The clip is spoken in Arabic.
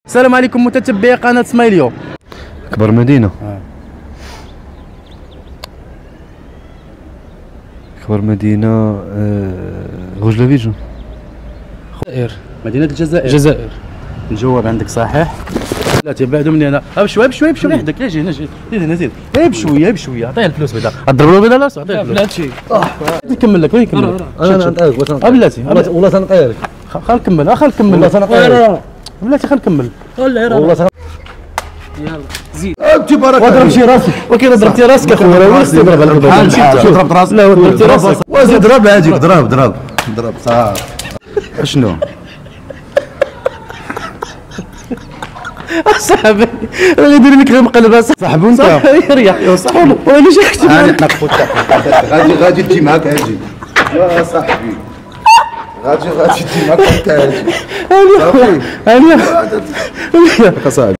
السلام عليكم متتبعي قناه سمايليو. اكبر مدينه اكبر مدينه غوجلافيجو. الجزائر، مدينه الجزائر. الجواب عندك صحيح. لا تبعدوا مني انا. بشويه وحدك. اجي هنا، زيد بشويه عطيه الفلوس بعدا. غضرب له بلا لاص عطيه الفلوس. بلاتي نكمل لك انا نعطيك بلاتي والله تنقيرك. خل نكمل والله تنقيرك بلاتي. خل نكمل والله يلا زيد. انت بارك الله. واضرب شي راسك وكي ضربتي راسك اخويا. راه وين تضرب على البال؟ ضربت راسك. لا ضربتي راسك. وزيد ضرب هاجيك. ضرب صافي. شنو صاحبي راه يدير لك غير مقلبه. صاحبي انت ريح يا صاحبي. ولا شي حاجه انا نقفل غادي تجي معاك. هاجي يا صاحبي. غادي تجي معاك. انت هاجي صافي. انا صاحبي.